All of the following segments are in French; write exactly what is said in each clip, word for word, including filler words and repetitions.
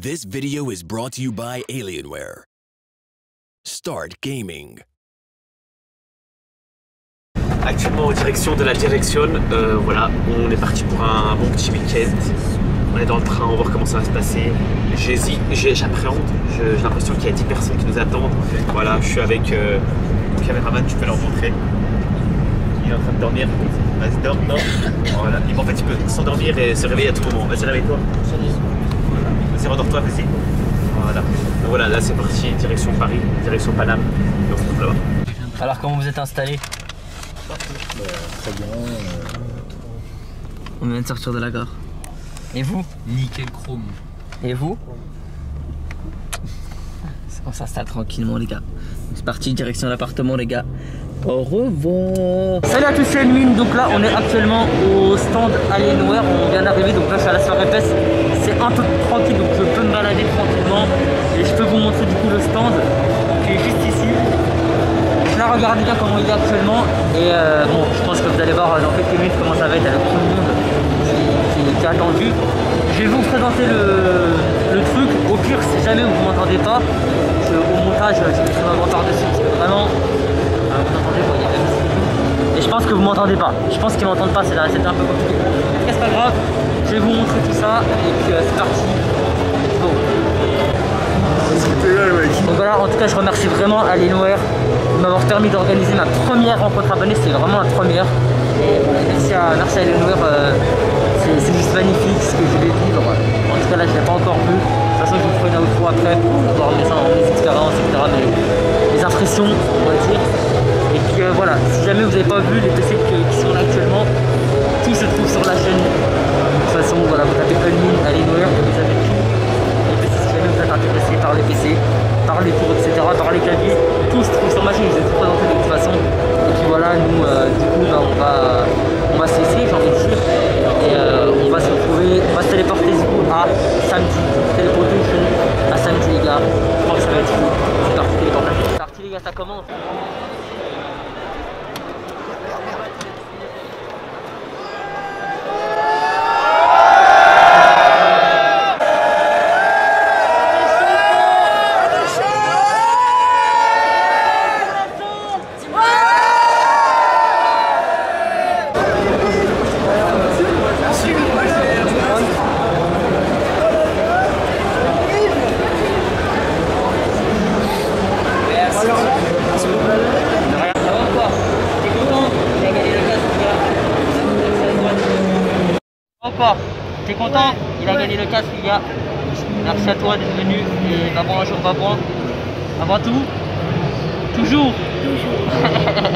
This video is brought to you by Alienware. Start gaming. Actuellement en direction de la direction, euh, voilà, on est parti pour un bon petit week-end. On est dans le train, on va voir comment ça va se passer. J'hésite, j'appréhende, j'ai l'impression qu'il y a dix personnes qui nous attendent. Voilà, je suis avec euh, mon caméraman, tu peux le rencontrer. Il est en train de dormir. Vas-y, dors, dors. Voilà. Et en fait, tu peux s'endormir et se réveiller à tout moment. Vas-y, réveille-toi. Voilà. Vas-y, rendors-toi, vas-y. Voilà. Donc voilà, là c'est parti, direction Paris, direction Paname. Et on se retrouve là-bas. Alors, comment vous êtes installés? Bah, très bien. Euh... On vient de sortir de la gare. Et vous? Nickel chrome. Et vous? On s'installe tranquillement les gars. C'est parti, direction l'appartement les gars. Au revoir. Salut à tous, c'est Elmine. Donc là on est actuellement au stand Alienware. On vient d'arriver, donc là je suis à la soirée P E S. C'est un peu tranquille, donc je peux me balader tranquillement. Et je peux vous montrer du coup le stand qui est juste ici. Là regardez bien comment il est actuellement. Et euh, bon, je pense que vous allez voir dans quelques minutes comment ça va être avec tout le monde qui, qui, qui est attendu. Je vais vous présenter le, le truc. Au pire, si jamais vous ne m'entendez pas, je, au montage, je mettrai ma voix par-dessus. Parce que vraiment, euh, vous entendez, vous voyez, même si... Et je pense que vous ne m'entendez pas. Je pense qu'ils ne m'entendent pas, c'est un peu compliqué. Mais c'est pas grave, je vais vous montrer tout ça. Et puis euh, c'est parti. Bon. Donc voilà, en tout cas, je remercie vraiment Alienware de m'avoir permis d'organiser ma première rencontre abonnée. C'était vraiment la première. Et voilà, merci à, merci à Alienware. Euh, C'est juste magnifique ce que je vais vivre. En tout cas là je ne l'ai pas encore vu. De toute façon je vous ferai une outro après pour voir mes, mes expériences, et cetera. Mes, mes impressions on va dire. Et puis euh, voilà, si jamais vous n'avez pas vu les P C que, qui sont là actuellement, tout se trouve sur la chaîne. De toute façon voilà, vous tapez Elmine, Alienware, vous avez tout. Et puis si jamais vous êtes intéressé par les P C, par les tours, et cetera, par les claviers, tout se trouve sur ma chaîne, je vais tout présenter de toute façon. Et puis voilà, nous euh, du coup bah, on va on va se laisser, j'ai envie de dire. Et euh, on va se retrouver, on va se téléporter du coup à samedi. Téléporter à samedi les gars. Je crois que ça va être fou. C'est parti, téléportation. C'est parti les gars, ça commence. T'es content? Ouais. Il a ouais. gagné le casque les gars. Merci à toi d'être venu et babouin un jour babouin. Avant tout, toujours. Toujours.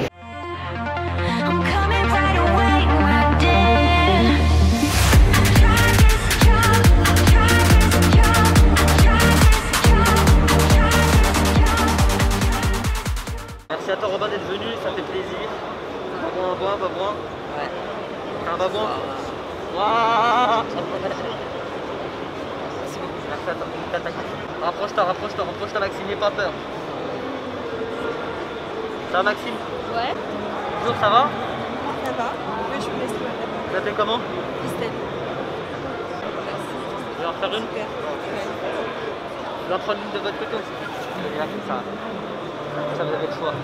Merci à toi Robin d'être venu, ça fait plaisir. Babouin, babouin, babouin. Ouais. T'es un babouin. Waouh. Merci à toi. Rapproche-toi, rapproche-toi, rapproche-toi Maxime, n'aie pas peur. Ça va Maxime? Ouais. Bonjour, ça va? Ça va. Oui, je vous laisse toi. Tu t'appelles comment? Christelle. Merci. Tu veux en faire une? Super. Ouais. Je vais en prendre une de votre côté aussi. Et là, ça, ça vous avez le choix.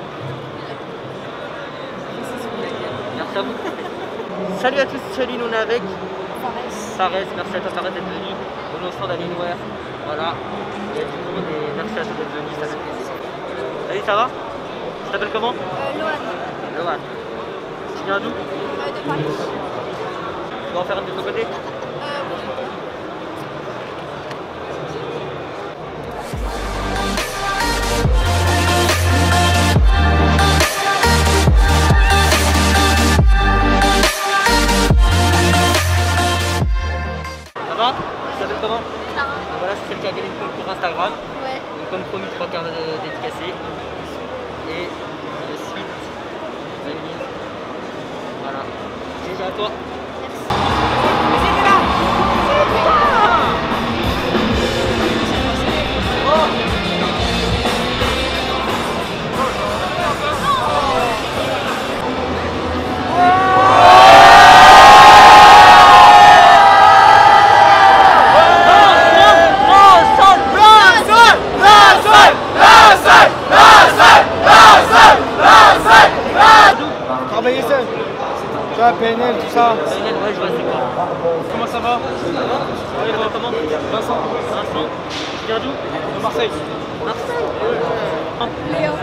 Merci à vous. Salut à tous, salut, nous on est avec Fares. Merci à toi Fares d'être venu. On est au stand d'Alienware. Voilà. Il y a du monde et merci à toi d'être venu, ça fait plaisir. Salut, ça va? Tu t'appelles comment? Euh, Loan. Loan. Tu viens d'où? Euh, de Paris. Tu vas en faire une de ton côté? Euh, oui. Tu t'appelles comment? Sarah. Voilà, c'est celle qui a gagné le concours Instagram. Ouais. Donc, comme promis, trois quarts dédicacés. Et de suite, Elmine. Voilà. G G à toi. Ouais, P N L, tout ça. P N L, ouais, je vois c'est quoi. Comment ça va? Ouais, toi, comment? Vincent. Vincent. Tu viens d'où? De Marseille. Marseille. Léo.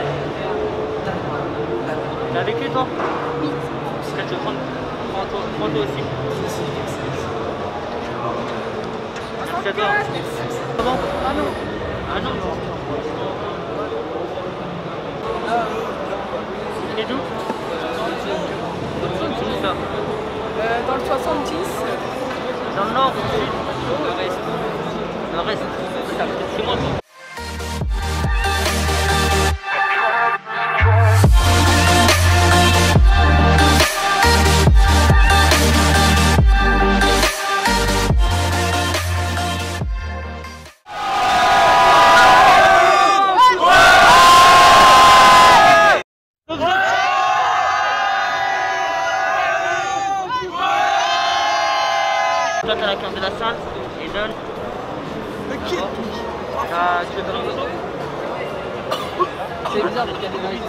T'es avec lui, toi? Oui. Est-ce que tu veux prendre? Prends-toi prends toi aussi. Merci à toi. Comment? Ah non. Ah non. Et d'où? C'est ça. Euh, dans le soixante-dix. Dans le nord, au sud, le reste. Le reste, c'est à côté de chez moi, toi. Toi t'as la carte de la salle et donne. Ok. Ah, tu veux faire une photo? C'est bizarre parce qu'il y a des vérités.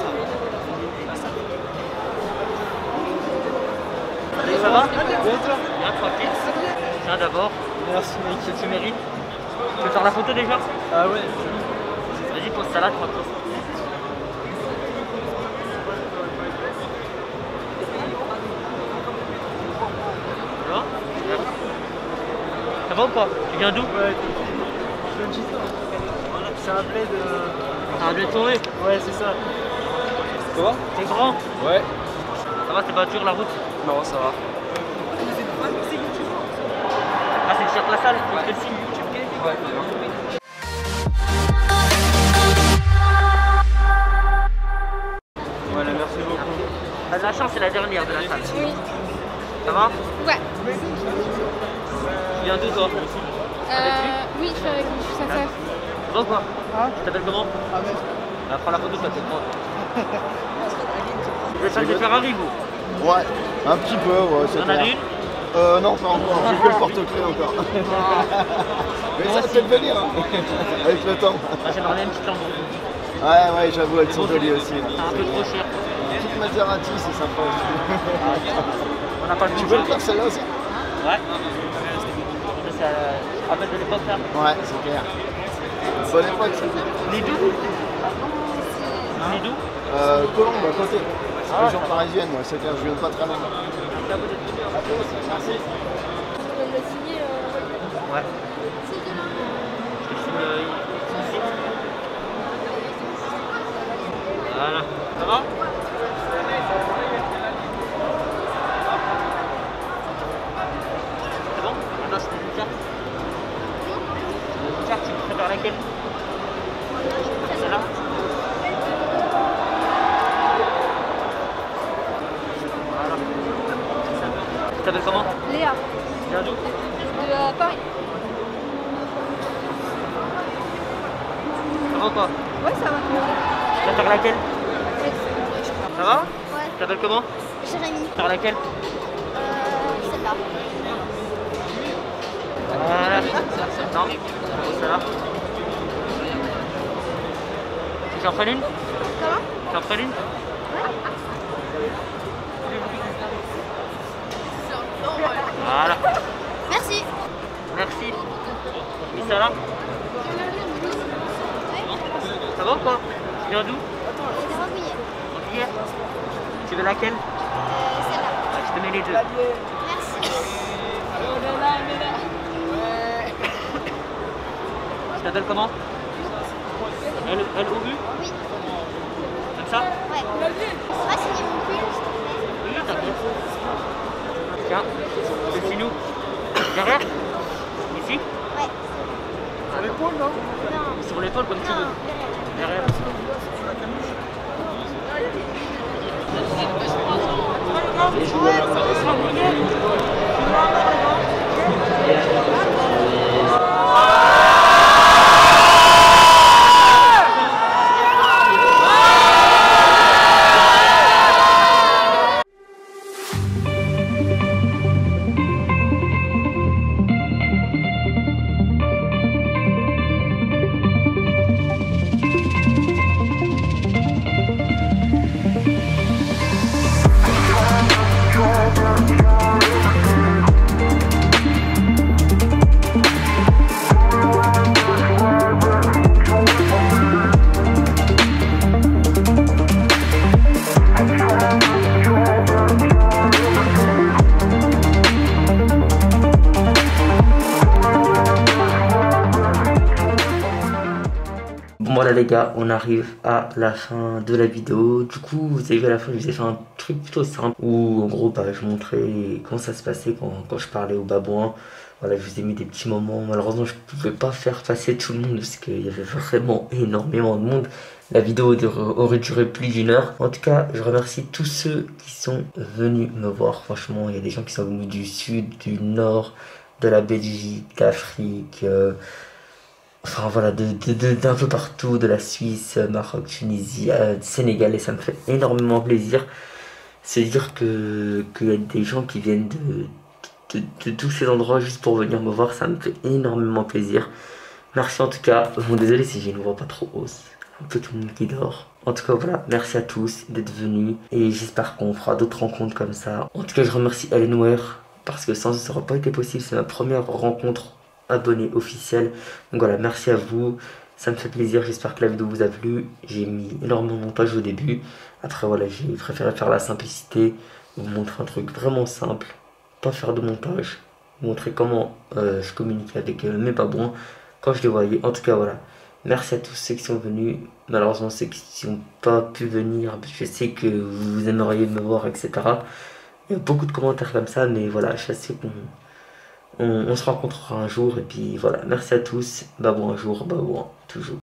Ça va? Bien, tranquille. Tiens d'abord. Merci mec. Ce que tu mérites. Tu veux faire la photo déjà? Ah ouais. Vas-y, pose ça là, tranquille. Ça va? Ça va ou pas? Tu viens d'où? Ouais. Je le dis ça. C'est un bled de... C'est un bled tourné? Ouais, c'est ça. Quoi? T'es grand? Ouais. Ça va, c'est pas dur la route? Non, ça va. Ah, c'est le chef de la salle, il te fait le signe. Ouais. Voilà, merci beaucoup. T'as de la chance, c'est la dernière de la salle. Oui. Ça va? Ouais. Tu viens d'où toi? Euh, oui, je suis avec lui, je suis sa sœur. Ça va ou quoi? Hein? Tu t'appelles comment? Ahmed. Ah, prends la photo, ça t'es grand. Vous êtes fan de Ferrari, vous? Ouais, un petit peu, ouais, c'est T'en as clair. une? Euh, non, pas encore, j'ai que le porte-clés encore. Mais ça va peut-être venir, hein, avec le temps. Ah, j'aimerais bien une petite lampe. Ouais, ouais, j'avoue, elles sont jolies aussi. C'est un peu trop cher. Petite Maserati, c'est sympa aussi. On n'a pas le Tu budget. veux le faire celle-là aussi? Ouais. Ça, ça se rappelle de l'époque, là. Ouais, c'est clair. Bonne époque, ça. On est d'où? On est d'où? Euh, Colombe, à côté. Ah, Région parisienne, moi, c'est clair, je viens de pas très loin. C'est à côté de toi. Merci. Tu peux me le signer euh... Ouais. Je te signe euh, ici. Voilà. Ça va? C'est bon? Maintenant, je te dis une carte. Une carte, tu préfères laquelle? Celle-là? Voilà. Tu t'appelles comment? Léa. Tu viens d'où? De euh, Paris. Ça va ou quoi? Ouais, ça va. Tu préfères laquelle? Ça va? Ouais. Tu t'appelles comment? Jérémy. Tu préfères laquelle? Euh, celle-là. Voilà. Non, c'est celle-là. Tu en prennes une? Comment? Tu en prennes une? Voilà. Merci. Merci. Et ça là? Ça va ou quoi? Tu viens d'où? C'est Rambouillet. Hier. Tu veux laquelle? Euh, celle-là. Ah, je te mets les deux. Merci. Tu t'appelles comment? Elle, elle au but? Oui. Comme ça? Ouais. Tu vas signer mon pull, s'il te plaît? Oui, t'inquiète. Tiens, c'est chez nous. Derrière? Ici? Ouais. Sur l'épaule, non? Non. Sur l'épaule comme tu Non, veux. derrière. Derrière. les gars, on arrive à la fin de la vidéo. Du coup, vous avez vu à la fin, je vous ai fait un truc plutôt simple où en gros, bah, je montrais comment ça se passait quand, quand je parlais aux babouins. Voilà, je vous ai mis des petits moments. Malheureusement, je ne pouvais pas faire passer tout le monde parce qu'il y avait vraiment énormément de monde. La vidéo aurait duré plus d'une heure. En tout cas, je remercie tous ceux qui sont venus me voir. Franchement, il y a des gens qui sont venus du sud, du nord, de la Belgique, d'Afrique. Euh, Enfin voilà, de, de, de, d'un peu partout, de la Suisse, Maroc, Tunisie, euh, Sénégal, et ça me fait énormément plaisir. C'est dire que qu'il y a des gens qui viennent de, de, de tous ces endroits juste pour venir me voir, ça me fait énormément plaisir. Merci en tout cas. Bon, désolé si j'ai une voix pas trop hausse, un peu tout le monde qui dort. En tout cas voilà, merci à tous d'être venus et j'espère qu'on fera d'autres rencontres comme ça. En tout cas, je remercie Alienware parce que sans eux ça n'aurait pas été possible. C'est ma première rencontre abonné officiel. Donc voilà, merci à vous, ça me fait plaisir, j'espère que la vidéo vous a plu. J'ai mis énormément de montage au début, après voilà, j'ai préféré faire la simplicité, vous montrer un truc vraiment simple, pas faire de montage, vous montrer comment euh, je communique avec euh, mes babouins quand je les voyais. En tout cas voilà, merci à tous ceux qui sont venus, malheureusement ceux qui n'ont pas pu venir, je sais que vous aimeriez me voir, etc. Il y a beaucoup de commentaires comme ça, mais voilà, je sais qu'on On, on se rencontrera un jour et puis voilà, merci à tous, babouin un jour, babouin toujours.